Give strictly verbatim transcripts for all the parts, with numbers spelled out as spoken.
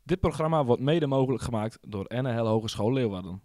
Dit programma wordt mede mogelijk gemaakt door N H L Hogeschool Leeuwarden.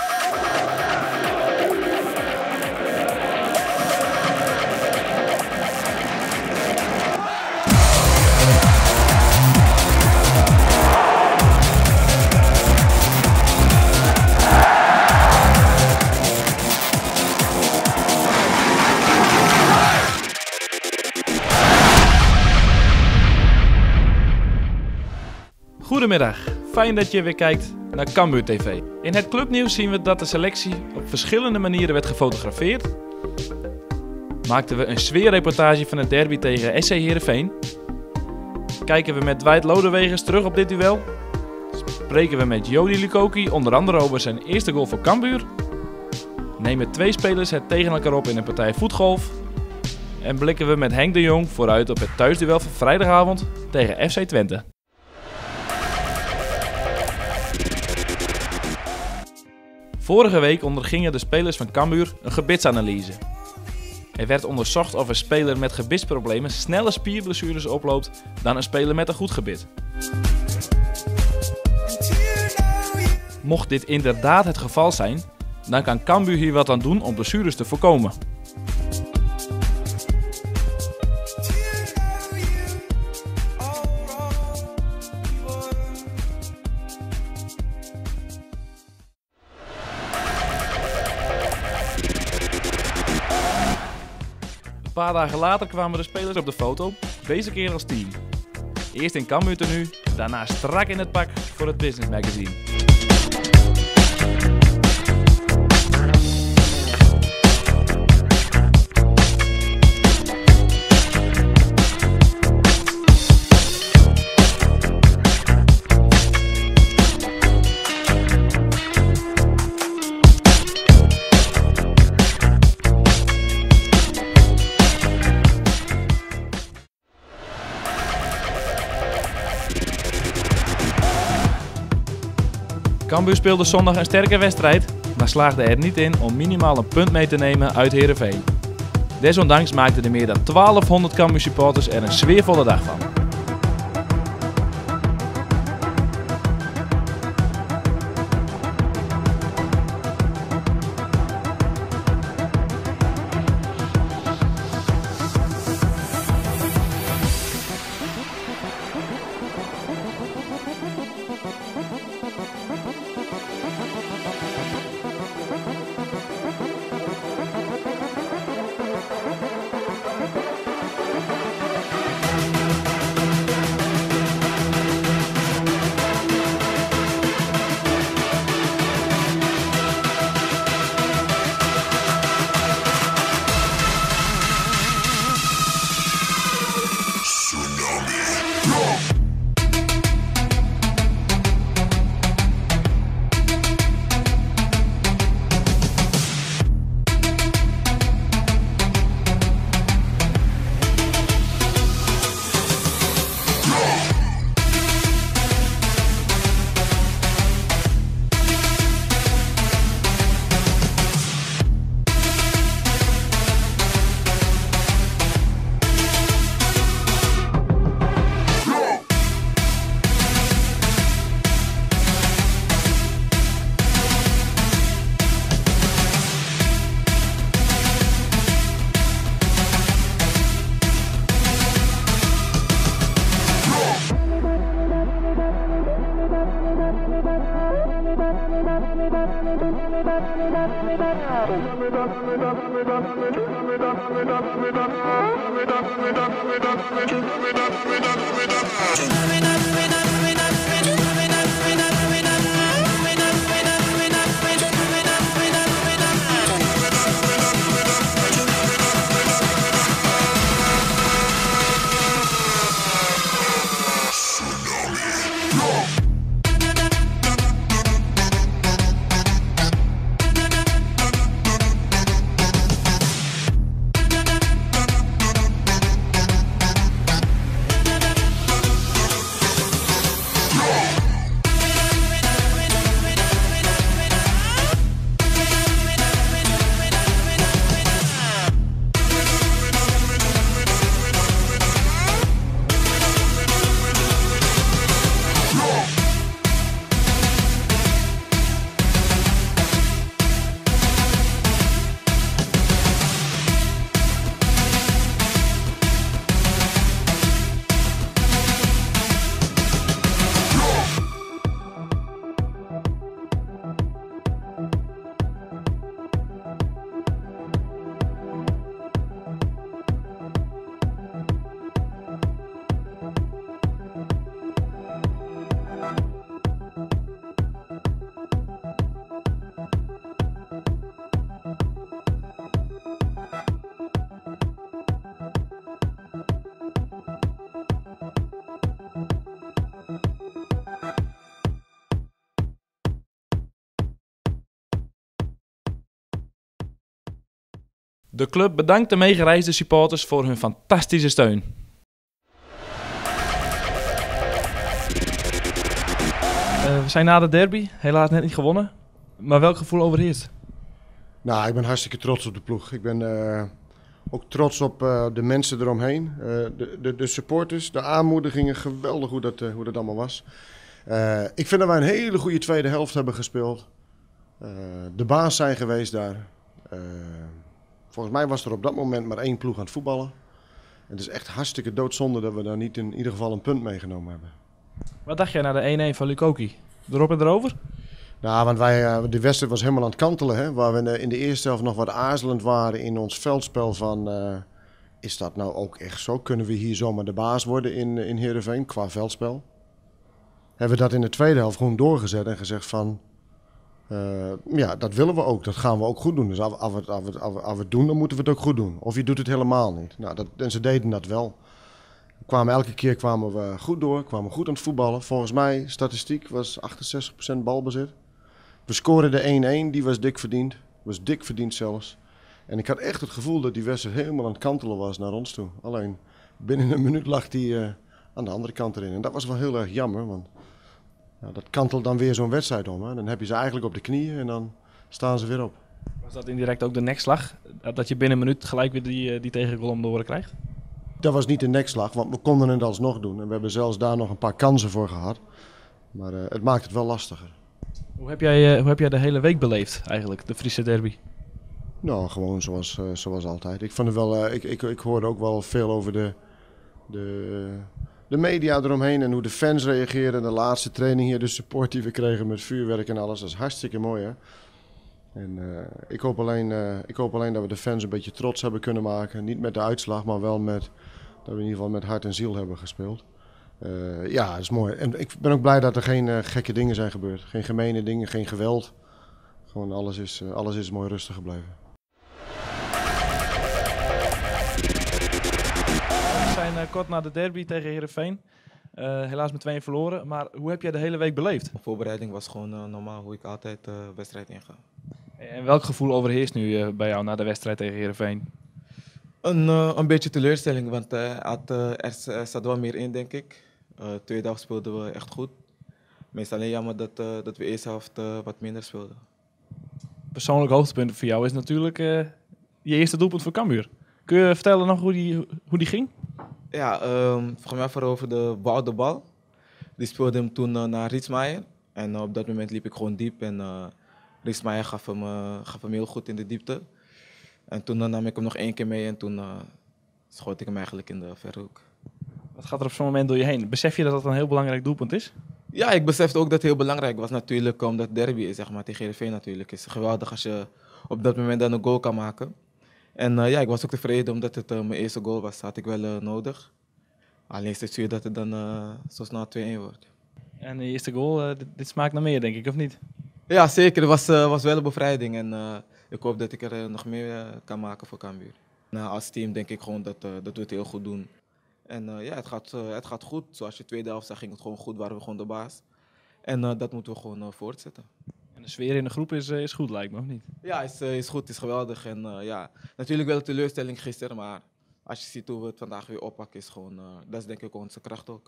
Goedemiddag, fijn dat je weer kijkt naar Cambuur T V. In het clubnieuws zien we dat de selectie op verschillende manieren werd gefotografeerd. Maakten we een sfeerreportage van het derby tegen S C Heerenveen. Kijken we met Dwight Lodewegers terug op dit duel. Spreken we met Jody Lukoki onder andere over zijn eerste goal voor Cambuur. Nemen twee spelers het tegen elkaar op in een partij voetgolf. En blikken we met Henk de Jong vooruit op het thuisduel van vrijdagavond tegen F C Twente. Vorige week ondergingen de spelers van Cambuur een gebitsanalyse. Er werd onderzocht of een speler met gebitsproblemen sneller spierblessures oploopt dan een speler met een goed gebit. Mocht dit inderdaad het geval zijn, dan kan Cambuur hier wat aan doen om blessures te voorkomen. Een paar dagen later kwamen de spelers op de foto, deze keer als team. Eerst in Cambuur tenue, daarna strak in het pak voor het Business Magazine. Cambuur speelde zondag een sterke wedstrijd, maar slaagde er niet in om minimaal een punt mee te nemen uit Heerenveen. Desondanks maakten de meer dan twaalfhonderd Cambuur supporters er een sfeervolle dag van. De club bedankt de meegereisde supporters voor hun fantastische steun. Uh, we zijn na de derby, helaas net niet gewonnen. Maar welk gevoel overheerst? Nou, ik ben hartstikke trots op de ploeg. Ik ben uh, ook trots op uh, de mensen eromheen. Uh, de, de, de supporters, de aanmoedigingen, geweldig hoe dat, uh, hoe dat allemaal was. Uh, ik vind dat wij een hele goede tweede helft hebben gespeeld. Uh, de baas zijn geweest daar. Uh, volgens mij was er op dat moment maar één ploeg aan het voetballen. En het is echt hartstikke doodzonde dat we daar niet in ieder geval een punt meegenomen hebben. Wat dacht jij na de één-één van Lukoki? Erop en erover? Nou, want wij, de wedstrijd was helemaal aan het kantelen. Hè? Waar we in de eerste helft nog wat aarzelend waren in ons veldspel van... Uh, is dat nou ook echt zo? Kunnen we hier zomaar de baas worden in, in Heerenveen qua veldspel? Hebben we dat in de tweede helft gewoon doorgezet en gezegd van... Uh, ja, dat willen we ook. Dat gaan we ook goed doen. Dus als we, als we, als we, als we, als we het doen, dan moeten we het ook goed doen. Of je doet het helemaal niet. Nou, dat, en ze deden dat wel. We kwamen, elke keer kwamen we goed door, kwamen goed aan het voetballen. Volgens mij, statistiek, was achtenzestig procent balbezit. We scoorden de één-één, die was dik verdiend. Was dik verdiend zelfs. En ik had echt het gevoel dat die wedstrijd helemaal aan het kantelen was naar ons toe. Alleen binnen een minuut lag die uh, aan de andere kant erin. En dat was wel heel erg jammer, want ja, dat kantelt dan weer zo'n wedstrijd om. Hè. Dan heb je ze eigenlijk op de knieën en dan staan ze weer op. Was dat indirect ook de nekslag? Dat je binnen een minuut gelijk weer die, die tegengoal om de oren krijgt? Dat was niet de nekslag, want we konden het alsnog doen. En we hebben zelfs daar nog een paar kansen voor gehad. Maar uh, het maakt het wel lastiger. Hoe heb jij, uh, hoe heb jij de hele week beleefd eigenlijk, de Friese derby? Nou, gewoon zoals, uh, zoals altijd. Ik, vond het wel, uh, ik, ik, ik hoorde ook wel veel over de, de, de media eromheen en hoe de fans reageerden. De laatste training hier, de support die we kregen met vuurwerk en alles. Dat is hartstikke mooi, hè? En uh, ik, hoop alleen, uh, ik hoop alleen dat we de fans een beetje trots hebben kunnen maken. Niet met de uitslag, maar wel met dat we in ieder geval met hart en ziel hebben gespeeld. Uh, ja, dat is mooi. En ik ben ook blij dat er geen uh, gekke dingen zijn gebeurd. Geen gemene dingen, geen geweld. Gewoon alles is, uh, alles is mooi rustig gebleven. We zijn uh, kort na de derby tegen Heerenveen. Uh, helaas met twee-een verloren. Maar hoe heb jij de hele week beleefd? De voorbereiding was gewoon uh, normaal hoe ik altijd de uh, wedstrijd inga. En welk gevoel overheerst nu uh, bij jou na de wedstrijd tegen Heerenveen? Een, uh, een beetje teleurstelling, want uh, had, uh, er, er zat wel meer in, denk ik. Uh, tweede helft speelden we echt goed. Het is alleen jammer dat, uh, dat we eerste helft uh, wat minder speelden. Persoonlijk hoogtepunt voor jou is natuurlijk uh, je eerste doelpunt voor Cambuur. Kun je vertellen nog hoe die, hoe die ging? Ja, um, volgens mij veroverde de bal de bal. Die speelde hem toen uh, naar Rietsmaier. En uh, op dat moment liep ik gewoon diep. En uh, Rietsmaier gaf hem, uh, gaf hem heel goed in de diepte. En toen uh, nam ik hem nog één keer mee en toen uh, schoot ik hem eigenlijk in de verre hoek. Wat gaat er op zo'n moment door je heen? Besef je dat dat een heel belangrijk doelpunt is? Ja, ik besefte ook dat het heel belangrijk was natuurlijk, omdat het derby is, zeg maar, tegen Heerenveen natuurlijk. Het is geweldig als je op dat moment dan een goal kan maken. En uh, ja, ik was ook tevreden omdat het uh, mijn eerste goal was. Dat had ik wel uh, nodig. Alleen is het zuur dat het dan uh, zo snel twee-een wordt. En de eerste goal, uh, dit, dit smaakt naar meer, denk ik, of niet? Ja, zeker. Het was, uh, was wel een bevrijding. En uh, ik hoop dat ik er uh, nog meer uh, kan maken voor Cambuur. Nou, als team denk ik gewoon dat, uh, dat we het heel goed doen. En uh, ja, het gaat, uh, het gaat goed. Zoals je tweede helft zag, ging het gewoon goed. Waren we gewoon de baas. En uh, dat moeten we gewoon uh, voortzetten. En de sfeer in de groep is, uh, is goed, lijkt me, of niet? Ja, is, uh, is goed. Is geweldig. En uh, ja, natuurlijk wel een teleurstelling gisteren. Maar als je ziet hoe we het vandaag weer oppakken, is gewoon, uh, dat is denk ik onze kracht ook.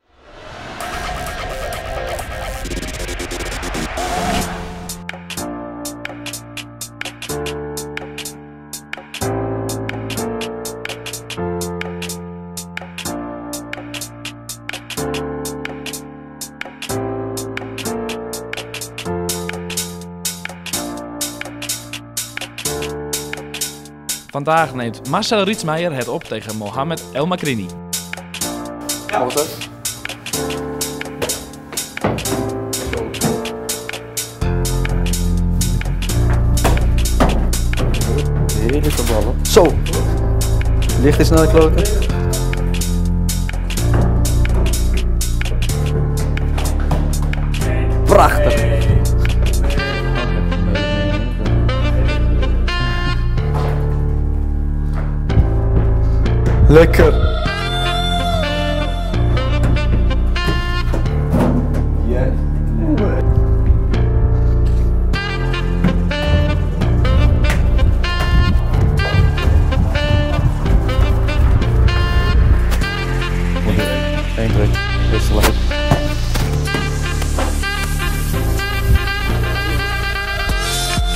Vandaag neemt Marcel Rietsmaier het op tegen Mohamed El Makrini. Ja. Wat is? Heerlijke ballen. Zo! Licht is naar de kloten. Prachtig! Lekker! Yes.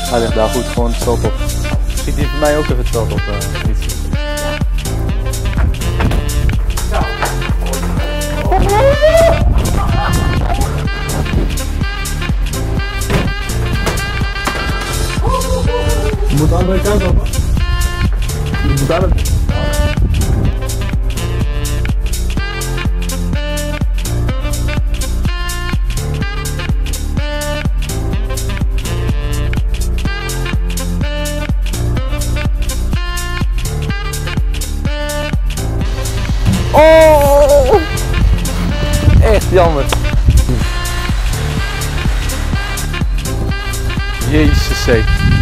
Hij ligt daar goed gewoon het veld op. Schiet hij voor mij ook even het veld op. Uh, iets. Je moet de andere kant op. Je moet daar het. Oh! Echt jammer. Jezus zee.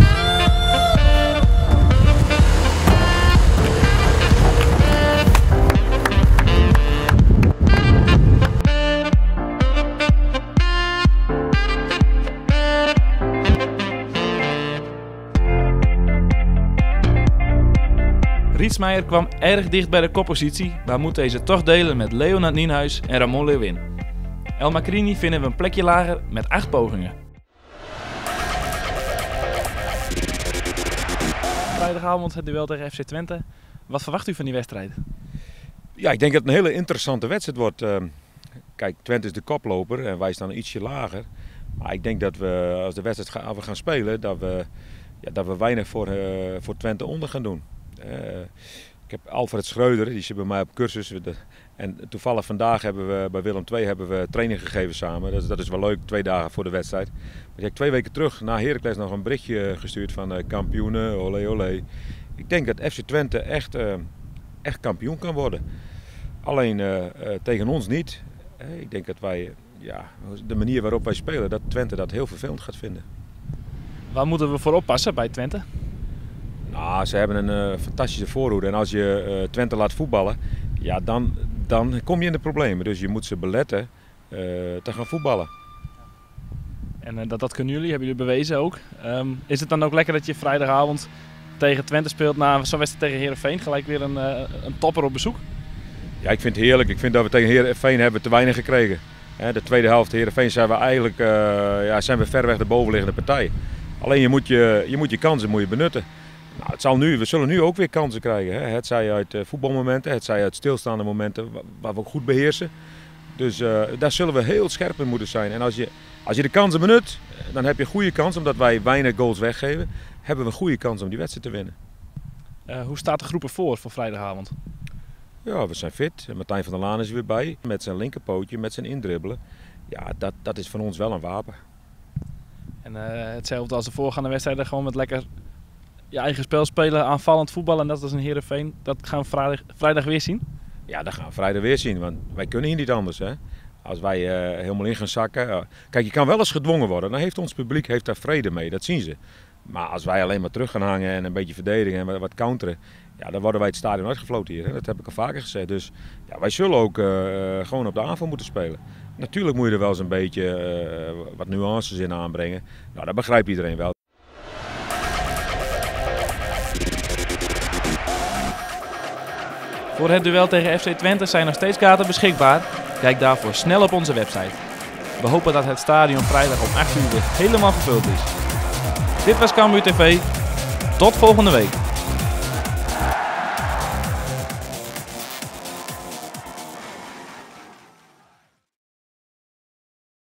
Rietsmeijer kwam erg dicht bij de koppositie, maar moet deze toch delen met Leonard Nienhuis en Ramon Leeuwin. El Macrini vinden we een plekje lager met acht pogingen. Vrijdagavond het duel tegen F C Twente. Wat verwacht u van die wedstrijd? Ja, ik denk dat het een hele interessante wedstrijd wordt. Uh, kijk, Twente is de koploper en wij staan ietsje lager. Maar ik denk dat we, als de wedstrijd gaan, we gaan spelen, dat we, ja, dat we weinig voor, uh, voor Twente onder gaan doen. Uh, ik heb Alfred Schreuder, die zit bij mij op cursus. En toevallig vandaag hebben we bij Willem twee hebben we training gegeven samen. Dat is, dat is wel leuk, twee dagen voor de wedstrijd. Maar ik heb twee weken terug na Heracles nog een berichtje gestuurd van uh, kampioenen, olé olé. Ik denk dat F C Twente echt, uh, echt kampioen kan worden. Alleen uh, uh, tegen ons niet. Uh, ik denk dat wij, ja, de manier waarop wij spelen, dat Twente dat heel vervelend gaat vinden. Waar moeten we voor oppassen bij Twente? Nou, ze hebben een uh, fantastische voorhoede en als je uh, Twente laat voetballen, ja, dan, dan kom je in de problemen. Dus je moet ze beletten uh, te gaan voetballen. En uh, dat, dat kunnen jullie, hebben jullie bewezen ook. Um, is het dan ook lekker dat je vrijdagavond tegen Twente speelt na zo'n wedstrijd tegen Heerenveen? Gelijk weer een, uh, een topper op bezoek? Ja, ik vind het heerlijk. Ik vind dat we tegen Heerenveen hebben te weinig gekregen. He, de tweede helft Heerenveen zijn we eigenlijk uh, ja, zijn we ver weg de bovenliggende partij. Alleen je moet je, je, moet je kansen moet je benutten. Nou, het zal nu, we zullen nu ook weer kansen krijgen. Hè? Het zij uit uh, voetbalmomenten, het zij uit stilstaande momenten waar we ook goed beheersen. Dus uh, daar zullen we heel scherp in moeten zijn. En als je, als je de kansen benut, dan heb je een goede kans, omdat wij weinig goals weggeven, hebben we een goede kans om die wedstrijd te winnen. Uh, hoe staat de groep ervoor voor vrijdagavond? Ja, we zijn fit. Martijn van der Laan is weer bij, met zijn linkerpootje, met zijn indribbelen. Ja, dat, dat is voor ons wel een wapen. En uh, hetzelfde als de voorgaande wedstrijden, gewoon met lekker je eigen spel spelen, aanvallend voetballen, net als een Heerenveen. Dat gaan we vrijdag, vrijdag weer zien? Ja, dat gaan we vrijdag weer zien, want wij kunnen hier niet anders. Hè? Als wij uh, helemaal in gaan zakken. Uh, kijk, je kan wel eens gedwongen worden. Dan heeft ons publiek heeft daar vrede mee, dat zien ze. Maar als wij alleen maar terug gaan hangen en een beetje verdedigen en wat counteren, ja, dan worden wij het stadion uitgefloten hier. Hè? Dat heb ik al vaker gezegd. Dus ja, wij zullen ook uh, gewoon op de aanval moeten spelen. Natuurlijk moet je er wel eens een beetje uh, wat nuances in aanbrengen. Nou, dat begrijpt iedereen wel. Voor het duel tegen F C Twente zijn nog steeds kaarten beschikbaar. Kijk daarvoor snel op onze website. We hopen dat het stadion vrijdag om acht uur weer helemaal gevuld is. Dit was Cambuur T V. Tot volgende week.